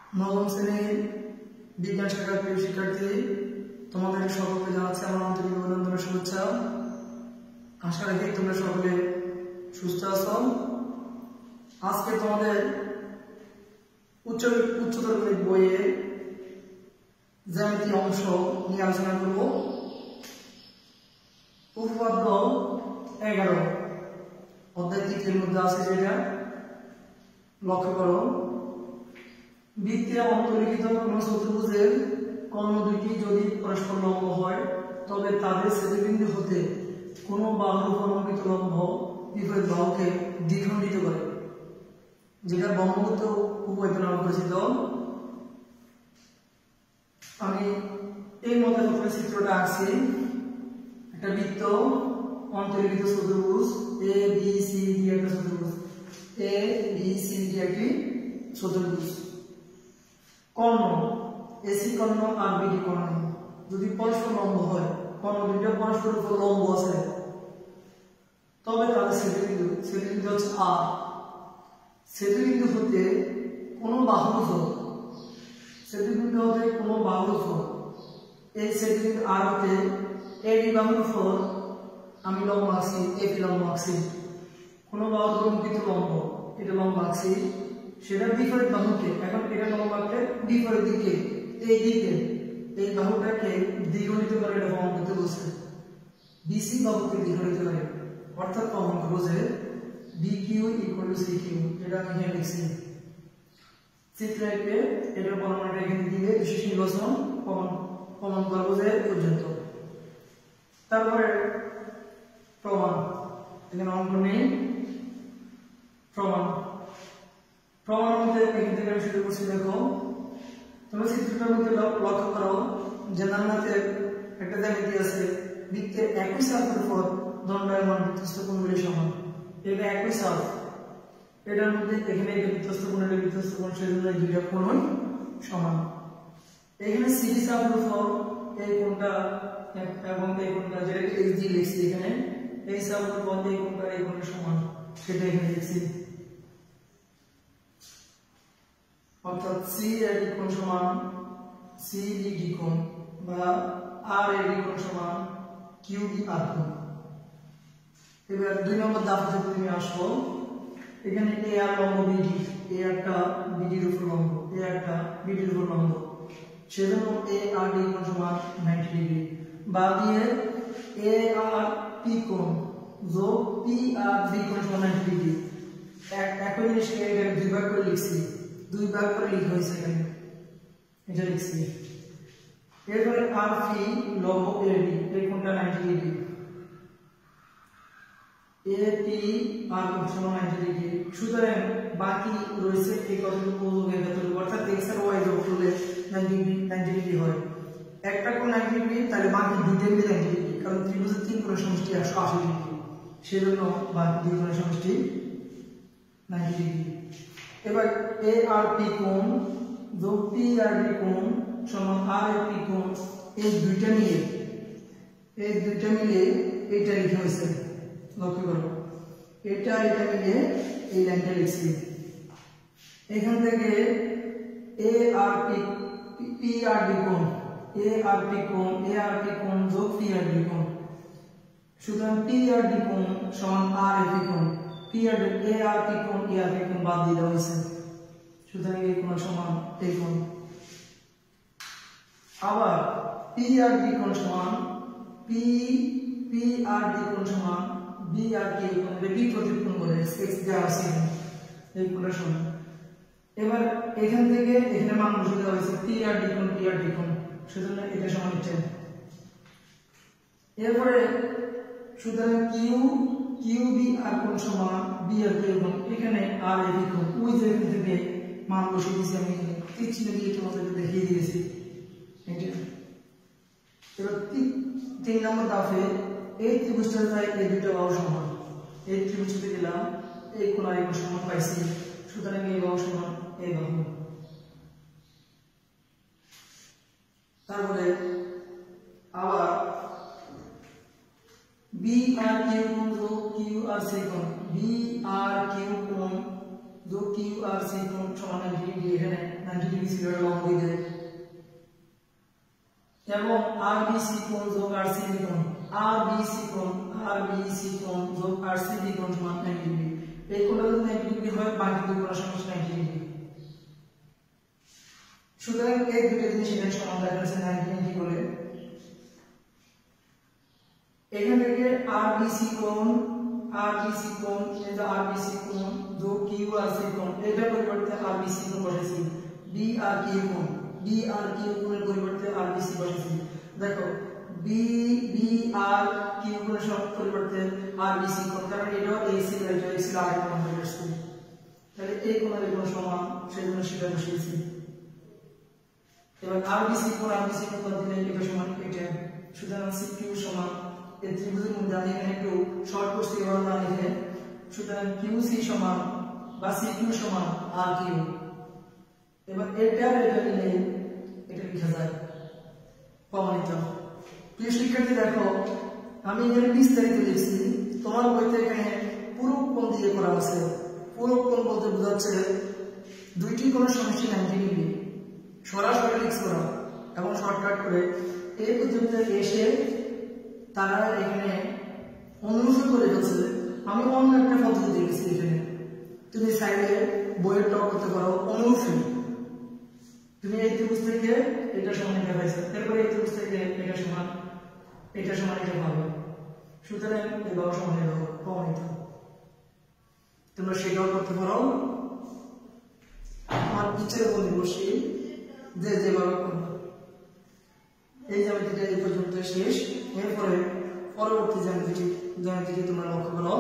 নবম শ্রেণীর বিজ্ঞান শাখার প্রিয় শিক্ষার্থী, তোমাদের সকলকে জানাচ্ছি আমার আন্তরিক অভিনন্দন ও শুভেচ্ছা। আশা রাখি তোমরা সকলে সুস্থ আছো। আজকে তোমাদের উচ্চতর গণিত বইয়ে জ্যামিতি অংশ নিয়ে আলোচনা করব। উপপাদ্য 11 অধ্যায় 3 এর মধ্যে আছে, যেটা লক্ষ্য করো। বৃত্তে অন্তর্লিখিত কোন চতুর্ভুজের কর্ণ দুইটি যদি পরস্পর লম্ব হয়, তবে তাদের ছেদবিন্দু হতে কোন বাহুর উপর অঙ্কিত লম্ব বিপরীত বাহুকে দ্বিখণ্ডিত করে, যেটা ব্রহ্মপুত্র উপপাদ্য নামে পরিচিত। আমি এই মধ্যে প্রথমে চিত্রটা আঁকছি। একটা বৃত্ত, অন্তর্লিখিত চতুর্ভুজ এ বি সি ডি, একটা চতুর্ভুজ এ বি সি ডি, একটি চতুর্ভুজ। কর্ণ এসি কর্ণ আর বিডি কর্ণ যদি পরস্পর লম্ব হয়, কর্ণ দুইটা পরস্পর উপর লম্ব আছে, তবে তাদের ছেদবিন্দু হচ্ছে আর। ছেদবিন্দু হতে কোন বাহুর উপর এই ছেদবিন্দু আর হতে এবি বাহুর উপর আমি লম্ব আঁকছি, এবি লম্ব আঁকছি। কোন বাহুর উপর অঙ্কিত লম্ব, এটা লম্ব আঁকছি, সেটা বিপরীত বাহুকে, এখন এটা লম্ব আঁকলে বিপরীত দিকে, এই দিকে এই বাহুটাকে দ্বিগুণিত করে এটা প্রমাণ করতে বলছে। বিসি বাহুকে দ্বিগুণিত করে, অর্থাৎ প্রমাণ করবো যে বিকিউ ইকুয়াল টু সিকিউ। এটা আমি এখানে লিখছি চিত্রে এঁকে, এটার বর্ণনাটা এখানে দিয়ে বিশেষ নির্বাচন প্রমাণ করবো যে পর্যন্ত। তারপরে প্রমাণ, এখানে অঙ্ক নেই। প্রমাণের মধ্যে এখান থেকে আমি শুরু করছি। দেখো, তোমরা চিত্রটার মধ্যে লক্ষ্য করো যে নামনাতে একটা জ্যামিতি আছে। বৃত্তের একই চাপের উপর দণ্ডায়মান বৃত্তস্থ কোণগুলি সমান। এটা একই চাপ, এটার মধ্যে এখানে এটা বৃত্তস্থ কোণ, এটা বৃত্তস্থ কোণ, সেজন্য এই দুইটা কোণই সমান। এখানে সিডি চাপের উপর এই কোণটা এবং এই কোণটা, যেটাকে এইচ ডি লিখছি এখানে, এই চাপের উপর এই কোণটা এই কোণের সমান, সেটা এখানে লিখছি। অর্থাৎ সি এর কোণ সমান সি ডি কোণ, বা আর এর কোণ সমান কিউ ডি আর কোণ। এবার 2 নম্বর ধাপে যদি আমি আসবো, এখানে এ আর লম্ব বিডি, এ একটা বিডির উপর লম্ব, এ একটা বিডির উপর লম্ব, সেজন্য এ আর ডি কোণ সমান 90 ডিগ্রি। বা দিয়ে এ আর পি কোণ যোগ পি আর ডি কোণ সমান 90 ডিগ্রি। একই জিনিসকে এখানে দুই ভাগ করে লিখছি, দুই ভাগ করে লিখা হয়েছে এখানে, এটা লিখছি। এরপরে আর পি লম্ব এ ডি, এই কোণটা 90 ডিগ্রি, এ পি আর কোণ সমান 90 ডিগ্রি। সুতরাং বাকি রয়েছে এই কতটুকু যোগের কতটুকু, অর্থাৎ x আর y যোগ করলে 90 ডিগ্রি হয়। একটা কোণ 90 ডিগ্রি, তাহলে বাকি দুইটা মিলে 90 ডিগ্রি, কারণ ত্রিভুজের 3 কোণের সমষ্টি 180 ডিগ্রি, সেজন্য বাকি দুই কোণের সমষ্টি 90 ডিগ্রি। এবার এ আর পি কোণ যোগ পি আর ডি কোণ সমান আর এ পি কোণ, এই দুইটা মিলে এইটা লিখা হয়েছে। লক্ষ্য করো, এটা মিলে এই লাইনটা লিখছি। এখান থেকে এ আর পি আর ডি কোণ, এ আর পি কোণ যোগ পি আর ডি কোণ, সুতরাং পি আর ডি কোণ সমান আর এ পি কোণ। এ আর পি কোণ বাদ দিয়ে দেওয়া হয়েছে, সুতরাং এই কোণ সমান এই কোণ। আবার পি আর ডি কোণ সমান পি আর ডি কোণ সমান বি আর কিউ কোণ, এটা বিপরীত কোণ বলে, x দেওয়া আছে এই কোণের সমান। এবার এখান থেকে এখানে মান বসিয়ে দেওয়া হয়েছে পি আর ডি কোণ, সেজন্য এটা সমান হচ্ছে। এরপরে সুতরাং কিউ বি আর কোণ সমান বি আর কিউ কোণ, এখানে আর এ বি কোণ, ওই যে এখান থেকে মান বসিয়ে দিয়েছি আমি, তীর চিহ্ন দিয়ে তোমাদের দেখিয়ে দিয়েছি। এবার 3 নম্বর ধাপে এই ত্রিভুজটার তাই এই দুটো বাহু সমান, এই ত্রিভুজটাতে গেলাম, এই কোণ আর এই কোণ সমান পাইছি, সুতরাং এই বাহু সমান এই বাহু। তারপরে আবার বি আর কিউ কোণ যোগ কিউ আর সি কোণ, বি আর কিউ কোণ যোগ কিউ আর সি কোণ সমান 90 ডিগ্রি, এখানে 90 ডিগ্রি সিলিন্ডার লম্ব দিয়ে দেয় এবং আর বি সি কোণ যোগ আর সি বি কোণ আর বি সি কোণ যোগ আর সি বি কোণ সমান 90 ডিগ্রি এই কোণটা যদি 90 ডিগ্রি হয় বাকি দুই কোণ সমান 90 ডিগ্রি সুতরাং এই দুটো জিনিস এখানে সমান দেখা যাচ্ছে 90 ডিগ্রি বলে এখান থেকে আর বি সি কোণ এই যে আর বি সি কোণ যোগ কিউ আর সি কোণ এটা পরিবর্তে আর বি সি কোণ বসাইছি বি আর কিউ কোণের পরিবর্তে আর বি সি বসাইছি দেখো বি আর কিউ কোণের সব পরিবর্তে আর বি সি কোণ কারণ এটা এসি এটা এসি আরেকটা মান হয়ে আসছে তাহলে এই কোণের কোণ সমান সেজন্য সেটা বসিয়েছি এবার আর বি সি কোণ কত দিলে এটা সমান এটা সুতরাং সি কিউ সমান এই ত্রিভুজের মধ্যে আমি এখানে একটু শর্ট করছি এবার না লিখে সুতরাং কিউ সি সমান বা সি কিউ সমান আর কিউ এবার এটা নিলে এটা লিখা যায় প্রমাণিত প্রিয় শিক্ষার্থী দেখো আমি এখানে বিস্তারিত লিখছি তোমার বইতে এখানে পুরো কোণ দিয়ে করা আছে পুরো কোণ বলতে বোঝাচ্ছে দুইটি কোণের সমষ্টি 90 ডিগ্রি সরাসরি লিখছ করা এবং শর্টকাট করে এই পদ্ধতিতে এসে তারা এখানে অনুসরণ করে ফেলছে আমি অন্য একটা পদ্ধতি দিয়েছি এখানে তুমি সাইডে বইয়ের টপ করতে পারো অনুসরণ তুমি এই ত্রিভুজ থেকে এটা সমান এটা পাইছো তারপরে এই ত্রিভুজ থেকে এটা সমান এটা পাবে সুতরাং এটাও সমান হবে প্রমাণিত তোমরা সেটাও করতে পারো আমার ইচ্ছার উপর নির্ভরশীল যে যেভাবে করবে এই জ্যামিতিটা এই পর্যন্ত শেষ এরপরে পরবর্তী জ্যামিতিকে তোমরা লক্ষ্য করো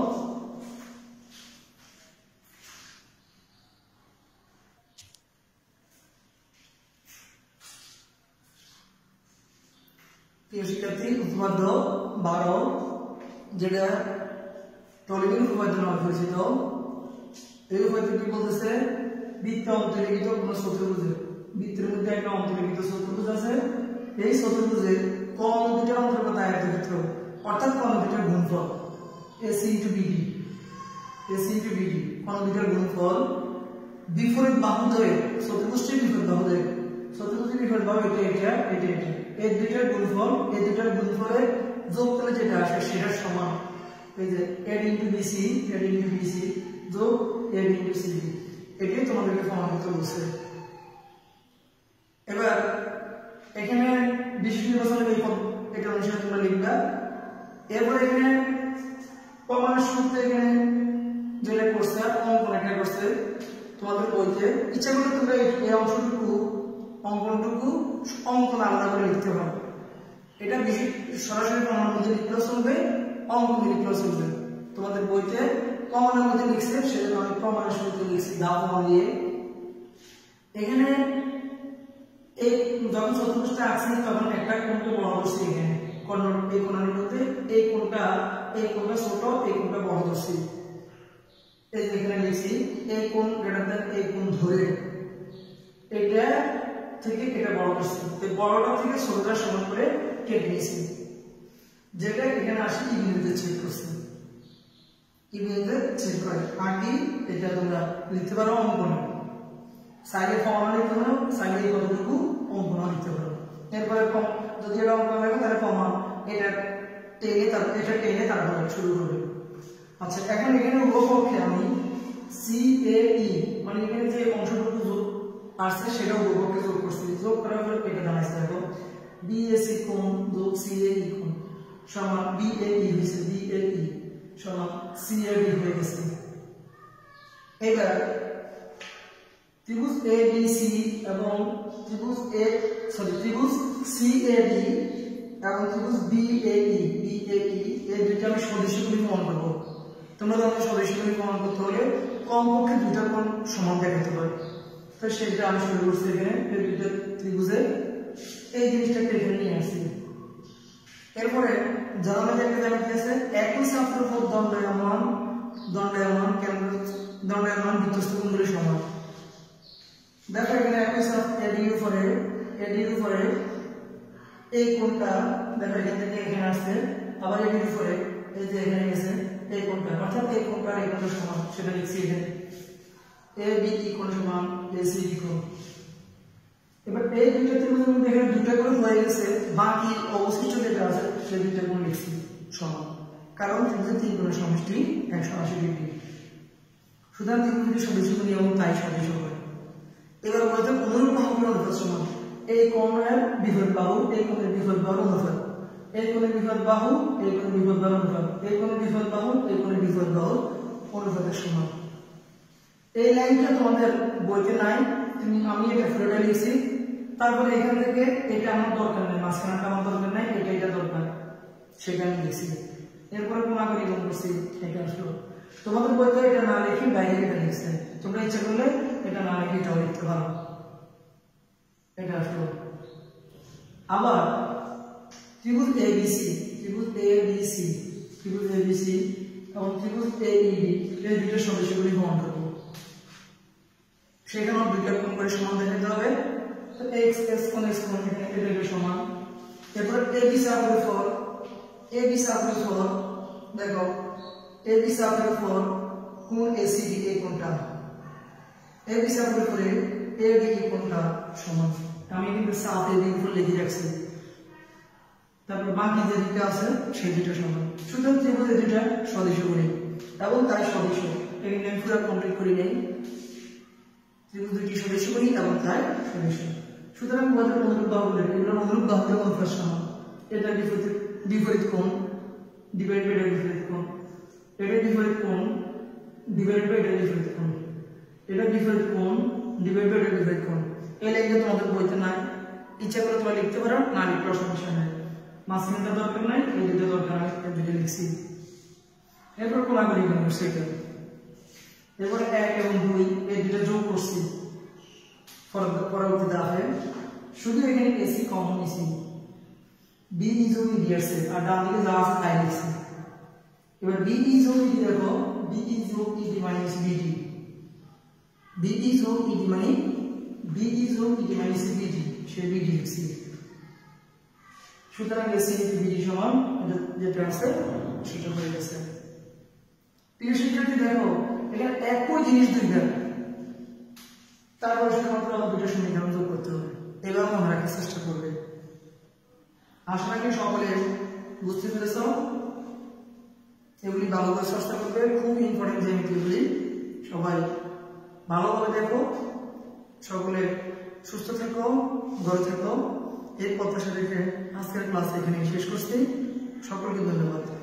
প্রিয় শিক্ষার্থী উপপাদ্য 12 যেটা টলিনের উপপাদ্য নামে পরিচিত এই উপপাদ্য কি বলতেছে বৃত্তে অন্তর্লিখিত কোন চতুর্ভুজের বৃত্তের মধ্যে একটা অন্তর্লিখিত চতুর্ভুজ আছে এই চতুর্ভুজের কোণ দুইটার অন্তর্গত আয়তক্ষেত্র অর্থাৎ কোণ দুইটার গুণফল AC * BD কোণ দুইটার গুণফল বিপরীত বাহু ধরে চতুর্ভুজটির বিপরীত বাহু এটা এই দুইটার গুণফলের যোগফলে যেটা আসে সেটার সমান এই যে AD * BC যোগ AD * CD এটাই তোমাদেরকে প্রমাণ করতে বলছে এবার এখানে বিশেষ নির্বাচনের এই এটা অনুসারে তোমরা লিখবা এরপর এখানে প্রমাণের সূত্রে এখানে যেটা করছে অঙ্কন একটা করছে তোমাদের বইতে ইচ্ছা করলে তোমরা এই অঙ্কন আলাদা করে লিখতে পারো এটা সরাসরি প্রমাণের মধ্যে লিখলেও চলবে অঙ্কন লিখলেও চলবে তোমাদের বইতে প্রমাণের মধ্যে লিখছে সেজন্য আমি প্রমাণের সূত্রে লিখছি দাও দিয়ে এখানে এই যখন চতুর্ভুজটা আছে তখন একটা কোণকে বড় করছি এখানে এই কোণের মধ্যে এই কোণটা ছোট এই কোণটা বড় করছি এই যে এখানে লিখছি এই কোণ গ্রেটার এই কোণ ধরে এটা থেকে এটা বড় করছি এই বড়টা থেকে ছোটটা সমান করে কেটে নিয়েছি যেটা এখানে আসি এই বিন্দুতে ছেদ করছি এই বিন্দুতে ছেদ করে আগে এটা তোমরা লিখতে পারো অঙ্কনে সাইডে ফর্মুলা লিখতে পারো সাইডে কতটুকু অঙ্কন লিখতে পারো এরপরে যদি এটা অঙ্কন লেখো তাহলে প্রমাণ এটা টেনে তারপরে শুরু করবে আচ্ছা এখন এখানে উভয়পক্ষে আমি CAE মানে এখানে যে অংশটুকু যোগ আসছে সেটা উভয়পক্ষে যোগ করছি যোগ করার পর এটা দাঁড়াচ্ছে দেখো BAC কোণ যোগ CAE কোণ সমান BAE হয়েছে BAE সমান CAD হয়ে গেছে এবার ত্রিভুজ ABC এবং ত্রিভুজ CAD এবং ত্রিভুজ BAE এই দুইটা আমি সদৃশগুলি প্রমাণ করব তোমরা যখন সদৃশগুলি প্রমাণ করতে হলে কমপক্ষে দুইটা কোণ সমান দেখাতে হবে তো সেটা আমি শুরু করছি এখানে এই দুইটা ত্রিভুজের এই জিনিসটাকে এখানে নিয়ে আসছি এরপরে জানালে একটা জ্যামিতি আছে একই ছাত্র পদ দণ্ডায়মান কেন্দ্র দণ্ডায়মান বৃত্তস্থ কোণগুলি সমান দেখো এখানে একই ছাত্র এডির উপরে এই কোণটা দেখো এখান থেকে এখানে আসছে আবার এডির উপরে এই যে এখানে গেছে এই কোণটা অর্থাৎ এই কোণটা এই কোণটা সমান সেটা লিখছি এখানে ABE কোণ সমান ACD কোণ এবার এই দুইটা ত্রিভুজের মধ্যে এখানে দুটো করে হয়ে গেছে, বাকি অবশিষ্ট যেটা আছে সেই দুইটা গুণ লিখছি সমান, কারণ ত্রিভুজের তিন কোণের সমষ্টি 180 ডিগ্রি। সুতরাং ত্রিভুজের সদস্য নিয়ম তাই সদস্য হয়। এবার বলতে অনুরূপ বাহুগুলোর অনুপাত সমান, এই কোণের বিপরীত বাহু এই কোণের বিপরীত বাহুর অনুপাত, এই কোণের বিপরীত বাহু এই কোণের বিপরীত বাহুর অনুপাত, এই কোণের বিপরীত বাহু এই কোণের বিপরীত বাহুর অনুপাতের সমান। এই লাইনটা তোমাদের বইতে নাই, আমি এটা ফেলে লিখছি। তারপরে এখান থেকে এটা আমার দরকার নেই, মাঝখানটা আমার দরকার নাই, এটা দরকার, সেখানে লিখছি। এরপরে কোণাগুলি গুণ করছি, এটা আসলো। তোমাদের বইতে এটা না লিখে বাইরে এটা লিখছে, তোমরা ইচ্ছা করলে এটা না লিখে এটাও লিখতে পারো। এটা আসলো। আবার ত্রিভুজ ABC, ত্রিভুজ ABC, ত্রিভুজ ABC এবং ত্রিভুজ AED এই দুটো সদস্যগুলি প্রমাণ করব। সেখানে দুইটা কোণ করে সমান দেখাতে হবে। তো x কোণ এখানে এটা সমান। এরপর AB সাপের ফর, AB সাপের ফর দেখো, AB সাপের ফর কোণ ACD এই কোণটা, AB সাপের ফরে AD কোণটা সমান। আমি কিন্তু সাপ AB উপর লিখে রাখছি। তারপর বাকি যে দুটো আছে সেই দুটো সমান। সুতরাং ত্রিভুজের দুটো সদস্য করি এবং তাই সদস্য, এখানে আমি পুরো কমপ্লিট করে নেই। ত্রিভুজ দুটি সদস্য করি এবং তাই সদস্য। সুতরাং আমাদের অনুরূপ বাহুগুলো, এগুলো অনুরূপ বাহুদের অনুপাত সমান। এটা বিপরীত কোণ ডিভাইড বাই এটা বিপরীত কোণ, এটা বিপরীত কোণ ডিভাইড বাই এটা বিপরীত কোণ, এটা বিপরীত কোণ ডিভাইড বাই এটা বিপরীত কোণ। এই লাইনটা তোমাদের বইতে নাই, ইচ্ছা করে তোমরা লিখতে পারো, না লিখলেও সমস্যা নেই। মাঝখানটা দরকার নাই, এই দুটো দরকার হয়, এই দুটো লিখছি। এরপর কোণাগুলি গুণ করছি এটা। এরপরে 1 এবং 2 এই দুটো যোগ করছি পরবর্তী ধাপে। শুধু এখানে AC কমন নিছি, B is O ED আছে, আর ডান দিকে যা আছে তাই লিখছি। এবার B is O ED দেখো, B is O ED minus BD, B is O ED মানে B is O ED minus BD, say BD লিখছি। সুতরাং AC into BD সমান যেটা আছে সেটা হয়ে গেছে। প্রিয় শিক্ষার্থী দেখো, এখানে একই জিনিস দুইবার, তারপর শুধুমাত্র আমার দুটো সমীকরণ যোগ করতে হবে। এবার মনে রাখার চেষ্টা করবে। আশা রাখি সকলে বুঝতে পেরেছ। এগুলি ভালোভাবে চর্চা করবে, খুব ইম্পর্টেন্ট জ্যামিতিগুলি। সবাই ভালোভাবে দেখো। সকলে সুস্থ থেকো, ঘরে থেকো। এই প্রত্যাশা রেখে আজকের ক্লাস এখানে শেষ করছি। সকলকে ধন্যবাদ।